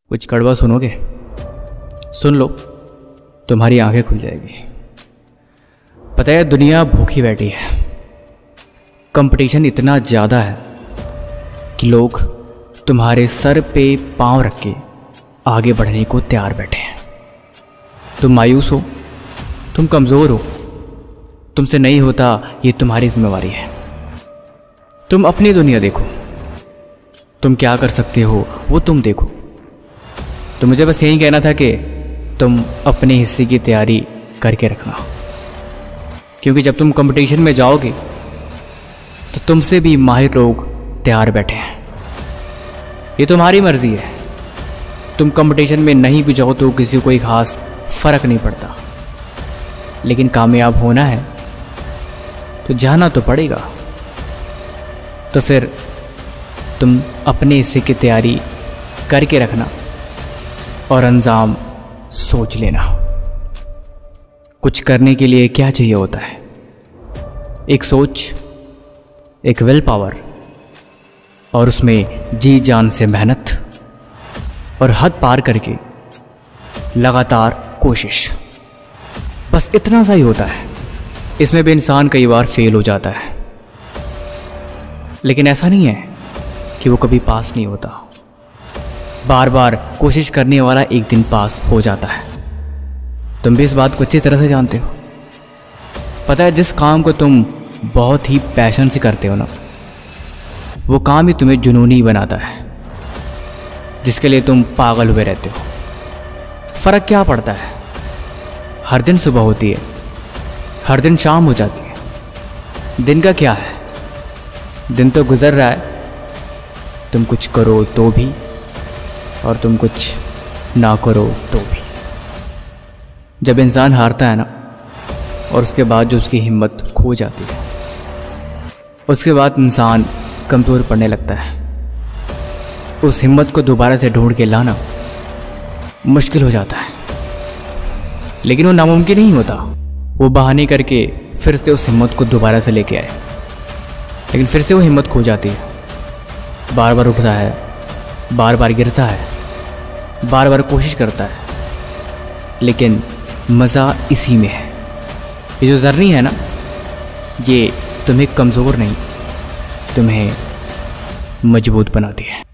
कुछ कड़वा सुनोगे? सुन लो, तुम्हारी आंखें खुल जाएगी। पता है, दुनिया भूखी बैठी है। कंपटीशन इतना ज़्यादा है कि लोग तुम्हारे सर पे पांव रख के आगे बढ़ने को तैयार बैठे हैं। तुम मायूस हो, तुम कमज़ोर हो, तुमसे नहीं होता, ये तुम्हारी जिम्मेवारी है। तुम अपनी दुनिया देखो, तुम क्या कर सकते हो वो तुम देखो। तो मुझे बस यही कहना था कि तुम अपने हिस्से की तैयारी करके रखना, क्योंकि जब तुम कंपटीशन में जाओगे तो तुमसे भी माहिर लोग तैयार बैठे हैं। ये तुम्हारी मर्जी है, तुम कंपटीशन में नहीं भी जाओ तो किसी को कोई खास फर्क नहीं पड़ता, लेकिन कामयाब होना है तो जाना तो पड़ेगा। तो फिर तुम अपने हिस्से की तैयारी करके रखना और अंजाम सोच लेना। कुछ करने के लिए क्या चाहिए होता है? एक सोच, एक विल पावर, और उसमें जी जान से मेहनत और हद पार करके लगातार कोशिश। बस इतना सा ही होता है। इसमें भी इंसान कई बार फेल हो जाता है, लेकिन ऐसा नहीं है कि वो कभी पास नहीं होता। बार बार कोशिश करने वाला एक दिन पास हो जाता है। तुम भी इस बात को अच्छी तरह से जानते हो। पता है, जिस काम को तुम बहुत ही पैशन से करते हो ना, वो काम ही तुम्हें जुनूनी बनाता है, जिसके लिए तुम पागल हुए रहते हो। फ़र्क क्या पड़ता है? हर दिन सुबह होती है, हर दिन शाम हो जाती है। दिन का क्या है? दिन तो गुजर रहा है। तुम कुछ करो तो भी और तुम कुछ ना करो तो भी। जब इंसान हारता है ना, और उसके बाद जो उसकी हिम्मत खो जाती है, उसके बाद इंसान कमज़ोर पड़ने लगता है। उस हिम्मत को दोबारा से ढूंढ के लाना मुश्किल हो जाता है, लेकिन वो नामुमकिन नहीं होता। वो बहाने करके फिर से उस हिम्मत को दोबारा से लेके आए, लेकिन फिर से वो हिम्मत खो जाती है। बार बार उठता है, बार बार गिरता है, बार बार कोशिश करता है, लेकिन मज़ा इसी में है। ये जो जर्नी है ना, ये तुम्हें कमज़ोर नहीं, तुम्हें मजबूत बनाती है।